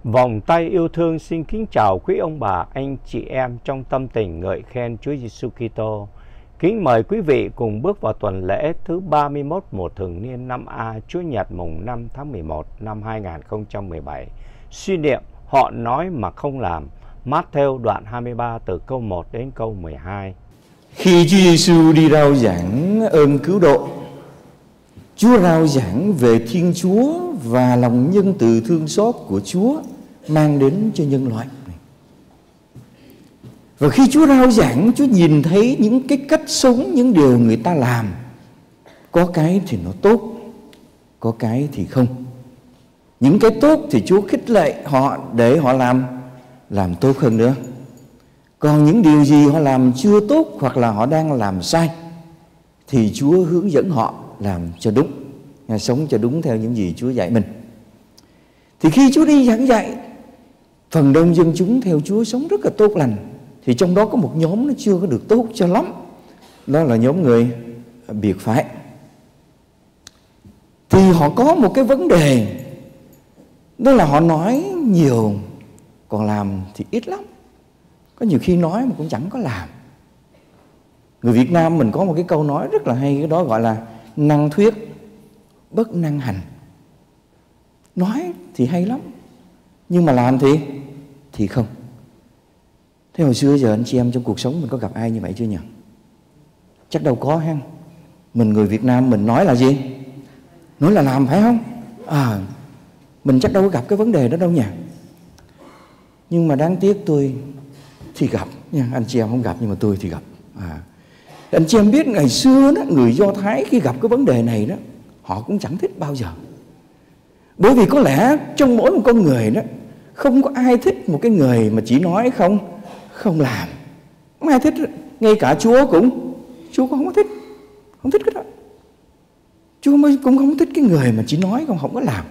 Vòng tay yêu thương xin kính chào quý ông bà, anh chị em trong tâm tình ngợi khen Chúa Giêsu Kitô. Kính mời quý vị cùng bước vào tuần lễ thứ 31 mùa thường niên năm A, Chúa Nhật mùng 5 tháng 11 năm 2017. Suy niệm họ nói mà không làm. Mát-thêu đoạn 23 từ câu 1 đến câu 12. Khi Chúa Giêsu đi rao giảng ơn cứu độ, Chúa rao giảng về Thiên Chúa và lòng nhân từ thương xót của Chúa mang đến cho nhân loại. Và khi Chúa rao giảng, Chúa nhìn thấy những cái cách sống, những điều người ta làm. Có cái thì nó tốt, có cái thì không. Những cái tốt thì Chúa khích lệ họ để họ làm tốt hơn nữa. Còn những điều gì họ làm chưa tốt hoặc là họ đang làm sai thì Chúa hướng dẫn họ làm cho đúng, sống cho đúng theo những gì Chúa dạy mình. Thì khi Chúa đi giảng dạy, phần đông dân chúng theo Chúa sống rất là tốt lành. Thì trong đó có một nhóm nó chưa có được tốt cho lắm. Đó là nhóm người biệt phái. Thì họ có một cái vấn đề, đó là họ nói nhiều, còn làm thì ít lắm. Có nhiều khi nói mà cũng chẳng có làm. Người Việt Nam mình có một cái câu nói rất là hay, cái đó gọi là năng thuyết bất năng hành. Nói thì hay lắm, nhưng mà làm thì không. Thế hồi xưa giờ anh chị em trong cuộc sống mình có gặp ai như vậy chưa nhỉ? Chắc đâu có ha. Mình người Việt Nam mình nói là gì? Nói là làm, phải không? Mình chắc đâu có gặp cái vấn đề đó đâu nhỉ. Nhưng mà đáng tiếc tôi thì gặp nha. Anh chị em không gặp nhưng mà tôi thì gặp. Anh chị em biết ngày xưa đó, người Do Thái khi gặp cái vấn đề này đó, họ cũng chẳng thích bao giờ. Bởi vì có lẽ trong mỗi một con người đó, không có ai thích một cái người mà chỉ nói không làm. Không ai thích. Ngay cả Chúa cũng không có thích. Không thích cái đó. Chúa cũng không thích cái người mà chỉ nói không có làm.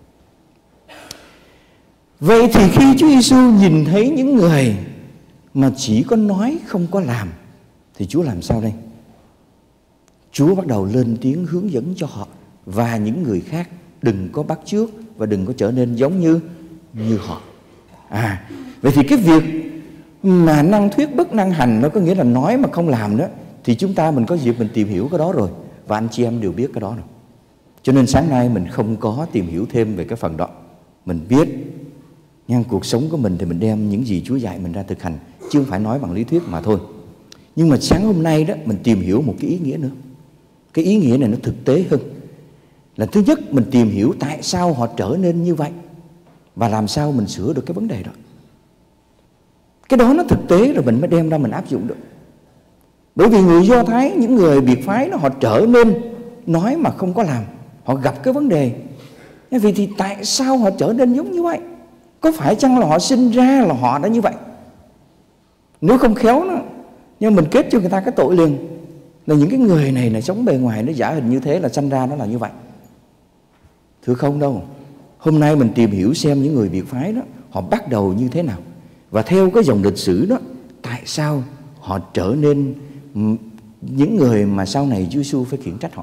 Vậy thì khi Chúa Giêsu nhìn thấy những người mà chỉ có nói không có làm, thì Chúa làm sao đây? Chúa bắt đầu lên tiếng hướng dẫn cho họ và những người khác đừng có bắt chước và đừng có trở nên giống như họ. Vậy thì cái việc mà năng thuyết bất năng hành, nó có nghĩa là nói mà không làm đó, thì mình có dịp mình tìm hiểu cái đó rồi, và anh chị em đều biết cái đó rồi. Cho nên sáng nay mình không có tìm hiểu thêm về cái phần đó. Mình biết nhưng cuộc sống của mình thì mình đem những gì Chúa dạy mình ra thực hành, chứ không phải nói bằng lý thuyết mà thôi. Nhưng mà sáng hôm nay đó, mình tìm hiểu một cái ý nghĩa nữa. Cái ý nghĩa này nó thực tế hơn. Là thứ nhất, mình tìm hiểu tại sao họ trở nên như vậy và làm sao mình sửa được cái vấn đề đó. Cái đó nó thực tế rồi mình mới đem ra mình áp dụng được. Bởi vì người Do Thái, những người biệt phái đó, họ trở nên nói mà không có làm. Họ gặp cái vấn đề. Vì thì tại sao họ trở nên giống như vậy? Có phải chăng là họ sinh ra là họ đã như vậy? Nếu không khéo đó, nhưng mình kết cho người ta cái tội liền là những cái người này là sống bề ngoài nó giả hình như thế, là sanh ra nó là như vậy. Thưa không đâu. Hôm nay mình tìm hiểu xem những người biệt phái đó họ bắt đầu như thế nào, và theo cái dòng lịch sử đó, tại sao họ trở nên những người mà sau này Chúa Giêsu phải khiển trách họ.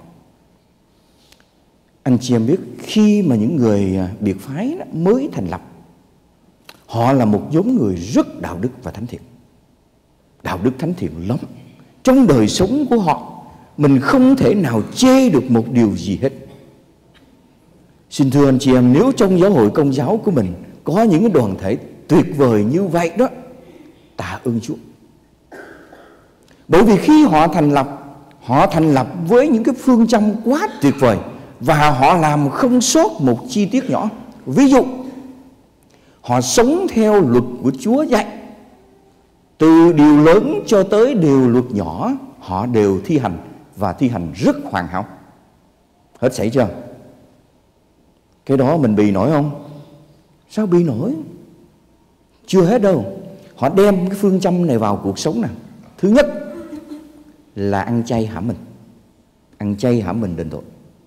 Anh chị em biết, khi mà những người biệt phái đó mới thành lập, họ là một nhóm người rất đạo đức và thánh thiện. Đạo đức thánh thiện lắm. Trong đời sống của họ, mình không thể nào chê được một điều gì hết. Xin thưa anh chị em, nếu trong giáo hội Công giáo của mình có những cái đoàn thể tuyệt vời như vậy đó, tạ ơn Chúa. Bởi vì khi họ thành lập với những cái phương châm quá tuyệt vời, và họ làm không sót một chi tiết nhỏ. Ví dụ, họ sống theo luật của Chúa dạy. Từ điều lớn cho tới điều luật nhỏ, họ đều thi hành, và thi hành rất hoàn hảo. Hết sảy chưa? Cái đó mình bì nổi không? Sao bì nổi? Chưa hết đâu. Họ đem cái phương châm này vào cuộc sống nè. Thứ nhất là ăn chay hãm mình. Ăn chay hãm mình đền tội.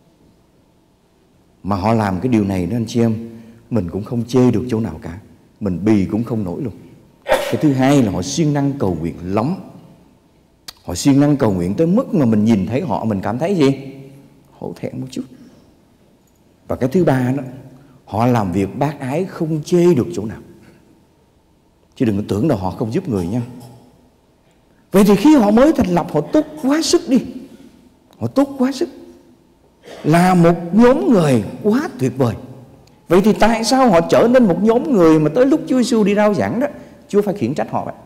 Mà họ làm cái điều này đó anh chị em, mình cũng không chê được chỗ nào cả. Mình bì cũng không nổi luôn. Cái thứ hai là họ siêng năng cầu nguyện lắm. Họ siêng năng cầu nguyện tới mức mà mình nhìn thấy họ, mình cảm thấy gì? Hổ thẹn một chút. Và cái thứ ba đó, Họ làm việc bác ái không chê được chỗ nào. Chứ đừng có tưởng là họ không giúp người nha. Vậy thì khi họ mới thành lập, họ tốt quá sức đi. Họ tốt quá sức, là một nhóm người quá tuyệt vời. Vậy thì tại sao họ trở nên một nhóm người mà tới lúc Chúa Giêsu đi rao giảng đó, Chúa phải khiển trách họ vậy?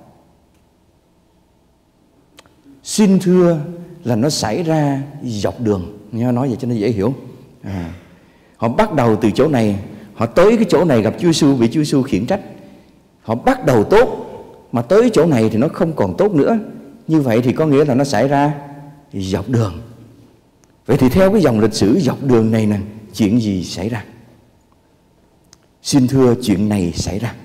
Xin thưa là nó xảy ra dọc đường. Nói vậy cho nó dễ hiểu. Họ bắt đầu từ chỗ này, họ tới cái chỗ này gặp Chúa Giêsu, bị Chúa Giêsu khiển trách. Họ bắt đầu tốt, mà tới chỗ này thì nó không còn tốt nữa. Như vậy thì có nghĩa là nó xảy ra dọc đường. Vậy thì theo cái dòng lịch sử dọc đường này nè, chuyện gì xảy ra? Xin thưa, chuyện này xảy ra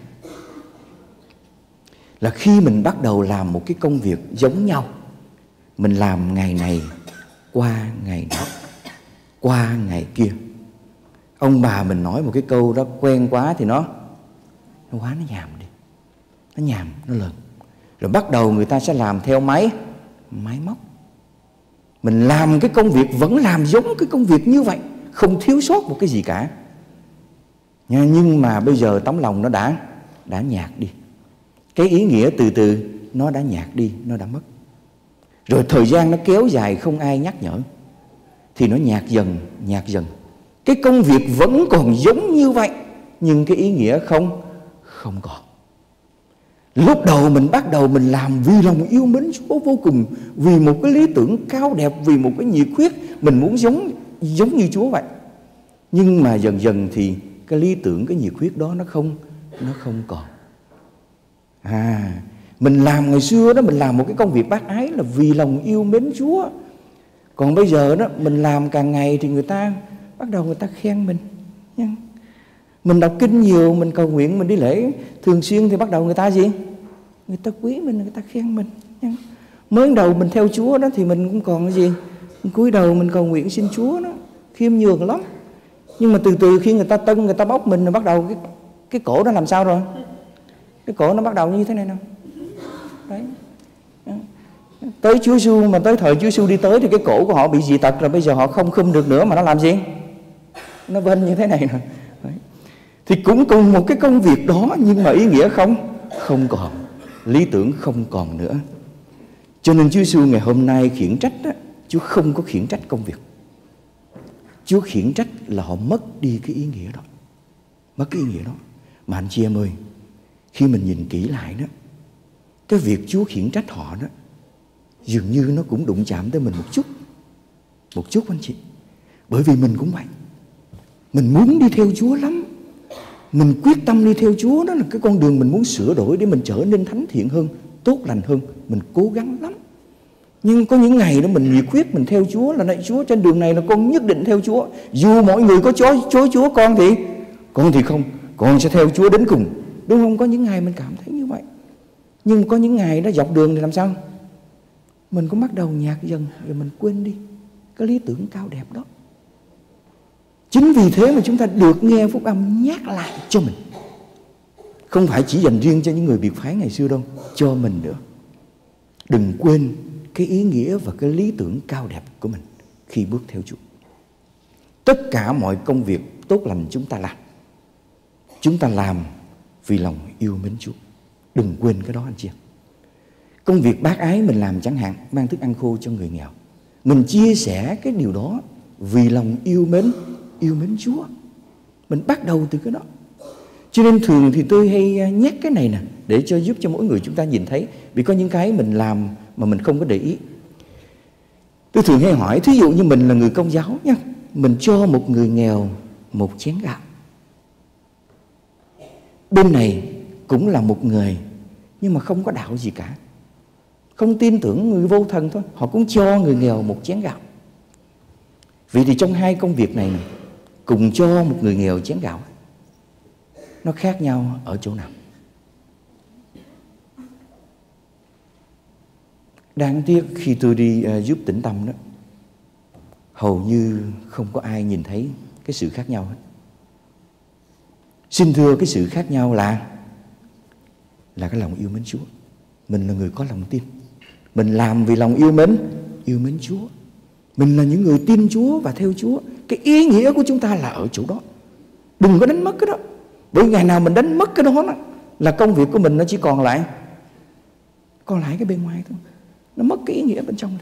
là khi mình bắt đầu làm một cái công việc giống nhau. Mình làm ngày này qua ngày nọ, qua ngày kia. Ông bà mình nói một cái câu đó quen quá thì nó nhàm đi. Nó nhàm, nó lờn. Rồi bắt đầu người ta sẽ làm theo máy móc. Mình làm cái công việc vẫn làm giống cái công việc như vậy, không thiếu sót một cái gì cả. Nhưng mà bây giờ tấm lòng nó đã nhạt đi. Cái ý nghĩa từ từ nó đã nhạt đi, nó đã mất. Rồi thời gian nó kéo dài không ai nhắc nhở, thì nó nhạt dần. Cái công việc vẫn còn giống như vậy, nhưng cái ý nghĩa không còn. Lúc đầu mình bắt đầu mình làm vì lòng yêu mến Chúa vô cùng, vì một cái lý tưởng cao đẹp, vì một cái nhiệt huyết, mình muốn giống như Chúa vậy. Nhưng mà dần dần thì cái lý tưởng, cái nhiệt huyết đó nó không còn. Mình làm ngày xưa đó, mình làm một cái công việc bác ái là vì lòng yêu mến Chúa. Còn bây giờ đó, mình làm càng ngày thì người ta bắt đầu người ta khen mình. Mình đọc kinh nhiều, mình cầu nguyện, mình đi lễ thường xuyên thì bắt đầu người ta gì? Người ta quý mình, người ta khen mình. Mới đầu mình theo Chúa đó thì mình cũng còn cái gì? Cúi đầu mình cầu nguyện xin Chúa đó, khiêm nhường lắm. Nhưng mà từ từ khi người ta tâng, người ta bóc mình, rồi bắt đầu cái cổ nó làm sao rồi? Cái cổ nó bắt đầu như thế này nè. Đấy. Tới Chúa Giêsu, mà tới thời Chúa Giêsu đi tới thì cái cổ của họ bị dị tật rồi, bây giờ họ không khum được nữa mà nó làm gì? Nó vênh như thế này nè. Đấy. Thì cũng cùng một cái công việc đó, nhưng mà ý nghĩa không còn, lý tưởng không còn nữa. Cho nên Chúa Giêsu ngày hôm nay khiển trách đó, Chúa không có khiển trách công việc. Chúa khiển trách là họ mất đi cái ý nghĩa đó. Mất cái ý nghĩa đó. Mà anh chị em ơi, khi mình nhìn kỹ lại đó, cái việc Chúa khiển trách họ đó, dường như nó cũng đụng chạm tới mình một chút anh chị. Bởi vì mình cũng vậy. Mình muốn đi theo Chúa lắm. Mình quyết tâm đi theo Chúa, đó là cái con đường mình muốn sửa đổi để mình trở nên thánh thiện hơn, tốt lành hơn. Mình cố gắng lắm. Nhưng có những ngày đó mình nhiệt huyết, mình theo Chúa là này Chúa, trên đường này là con nhất định theo Chúa. Dù mọi người có chối Chúa, con thì không. Con sẽ theo Chúa đến cùng. Đúng không? Có những ngày mình cảm thấy như vậy. Nhưng có những ngày đó dọc đường thì làm sao? Mình cũng bắt đầu nhạt dần, rồi mình quên đi cái lý tưởng cao đẹp đó. Chính vì thế mà chúng ta được nghe phúc âm nhắc lại cho mình. Không phải chỉ dành riêng cho những người biệt phái ngày xưa đâu, cho mình nữa. Đừng quên cái ý nghĩa và cái lý tưởng cao đẹp của mình khi bước theo Chúa. Tất cả mọi công việc tốt lành chúng ta làm vì lòng yêu mến Chúa. Đừng quên cái đó anh chị em. Công việc bác ái mình làm chẳng hạn, mang thức ăn khô cho người nghèo, mình chia sẻ cái điều đó vì lòng yêu mến Chúa. Mình bắt đầu từ cái đó. Cho nên thường thì tôi hay nhắc cái này nè, để giúp cho mỗi người chúng ta nhìn thấy. Vì có những cái mình làm mà mình không có để ý. Tôi thường hay hỏi, thí dụ như mình là người Công giáo nha, mình cho một người nghèo một chén gạo. Bên này cũng là một người, nhưng mà không có đạo gì cả, không tin tưởng, người vô thần thôi, họ cũng cho người nghèo một chén gạo. Vì thì trong hai công việc này cùng cho một người nghèo chén gạo, nó khác nhau ở chỗ nào? Đáng tiếc khi tôi đi giúp Tĩnh Tâm đó, hầu như không có ai nhìn thấy cái sự khác nhau hết. Xin thưa, cái sự khác nhau là cái lòng yêu mến Chúa. Mình là người có lòng tin, mình làm vì lòng yêu mến Chúa. Mình là những người tin Chúa và theo Chúa. Cái ý nghĩa của chúng ta là ở chỗ đó. Đừng có đánh mất cái đó. Bởi ngày nào mình đánh mất cái đó là công việc của mình nó chỉ còn lại cái bên ngoài thôi. Nó mất cái ý nghĩa bên trong.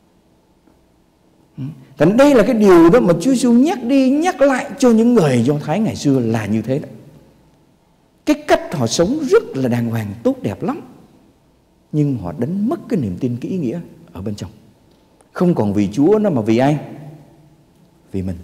Thành đây là cái điều đó mà Chúa Giêsu nhắc đi nhắc lại cho những người Do Thái ngày xưa là như thế đó. Cái cách họ sống rất là đàng hoàng, tốt đẹp lắm, nhưng họ đánh mất cái niềm tin, cái ý nghĩa ở bên trong. Không còn vì Chúa nó mà vì ai? Vì mình.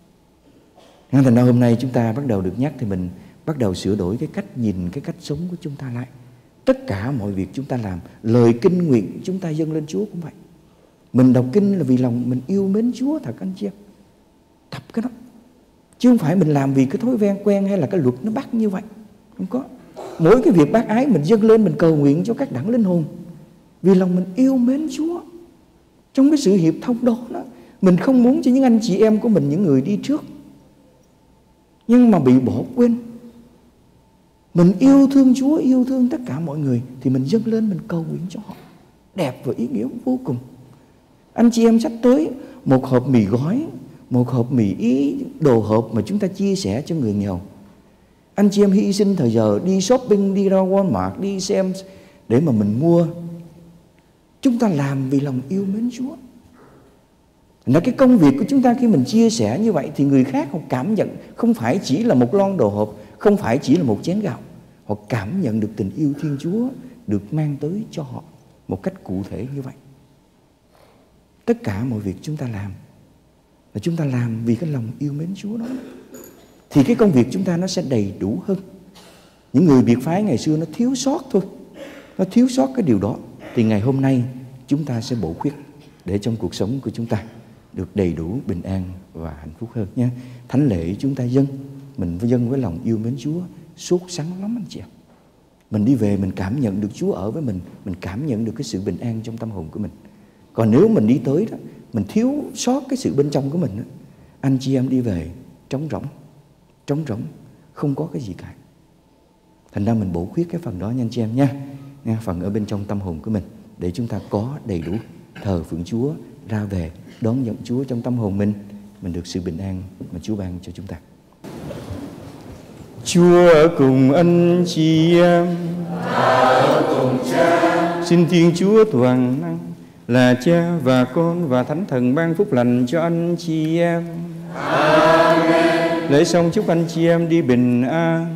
Nên thành ra hôm nay chúng ta bắt đầu được nhắc thì mình bắt đầu sửa đổi cái cách nhìn, cái cách sống của chúng ta lại. Tất cả mọi việc chúng ta làm, lời kinh nguyện chúng ta dâng lên Chúa cũng vậy. Mình đọc kinh là vì lòng mình yêu mến Chúa thật anh chị em. Tập cái đó. Chứ không phải mình làm vì cái thói quen hay là cái luật nó bắt như vậy. Không có. Mỗi cái việc bác ái mình dâng lên, mình cầu nguyện cho các đẳng linh hồn. Vì lòng mình yêu mến Chúa. Trong cái sự hiệp thông đó, mình không muốn cho những anh chị em của mình, những người đi trước, nhưng mà bị bỏ quên. Mình yêu thương Chúa, yêu thương tất cả mọi người, thì mình dâng lên, mình cầu nguyện cho họ. Đẹp và ý nghĩa vô cùng. Anh chị em sắp tới một hộp mì gói, một hộp mì ý, đồ hộp mà chúng ta chia sẻ cho người nghèo. Anh chị em hy sinh thời giờ đi shopping, đi ra Walmart, đi xem để mà mình mua. Chúng ta làm vì lòng yêu mến Chúa. Là cái công việc của chúng ta khi mình chia sẻ như vậy thì người khác họ cảm nhận không phải chỉ là một lon đồ hộp, không phải chỉ là một chén gạo. Họ cảm nhận được tình yêu Thiên Chúa được mang tới cho họ một cách cụ thể như vậy. Tất cả mọi việc chúng ta làm là chúng ta làm vì cái lòng yêu mến Chúa đó. Thì cái công việc chúng ta nó sẽ đầy đủ hơn. Những người biệt phái ngày xưa nó thiếu sót thôi, nó thiếu sót cái điều đó. Thì ngày hôm nay chúng ta sẽ bổ khuyết để trong cuộc sống của chúng ta được đầy đủ bình an và hạnh phúc hơn nha. Thánh lễ chúng ta dâng, mình phải dâng với lòng yêu mến Chúa, sốt sắng lắm anh chị em. Mình đi về mình cảm nhận được Chúa ở với mình cảm nhận được cái sự bình an trong tâm hồn của mình. Còn nếu mình đi tới đó, mình thiếu sót cái sự bên trong của mình đó, anh chị em đi về trống rỗng, không có cái gì cả. Thành ra mình bổ khuyết cái phần đó nha anh chị em nha. Phần ở bên trong tâm hồn của mình để chúng ta có đầy đủ thờ phượng Chúa, ra về đón nhận Chúa trong tâm hồn mình được sự bình an mà Chúa ban cho chúng ta. Chúa ở cùng anh chị em, ở cùng Cha. Xin Thiên Chúa toàn năng là Cha và Con và Thánh Thần ban phúc lành cho anh chị em. Amen. Lễ xong chúc anh chị em đi bình an.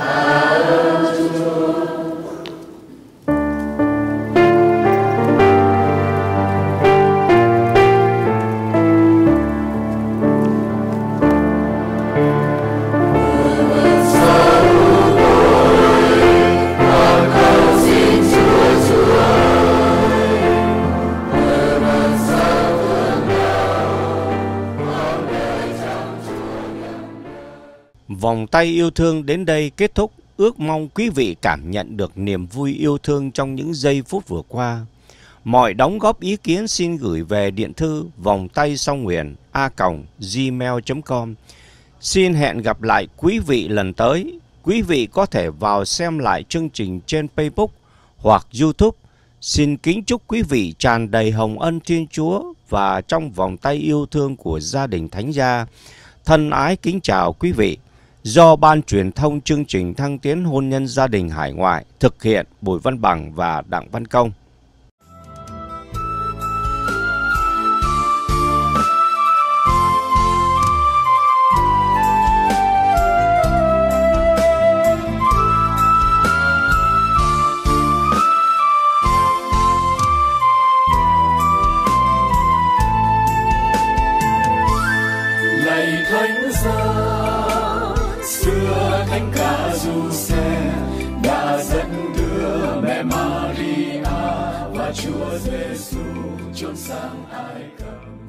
Vòng tay yêu thương đến đây kết thúc. Ước mong quý vị cảm nhận được niềm vui yêu thương trong những giây phút vừa qua. Mọi đóng góp ý kiến xin gửi về điện thư vòng tay song nguyện @gmail.com. Xin hẹn gặp lại quý vị lần tới. Quý vị có thể vào xem lại chương trình trên Facebook hoặc YouTube. Xin kính chúc quý vị tràn đầy hồng ân Thiên Chúa và trong vòng tay yêu thương của gia đình Thánh Gia. Thân ái kính chào quý vị. Do Ban Truyền thông chương trình Thăng Tiến Hôn Nhân Gia đình Hải Ngoại thực hiện, Bùi Văn Bằng và Đặng Văn Công. Lạy Thánh Gia, xưa Thánh Ca Du Xe đã dẫn đưa mẹ Maria và Chúa Giêsu chốn sang Ai Cập.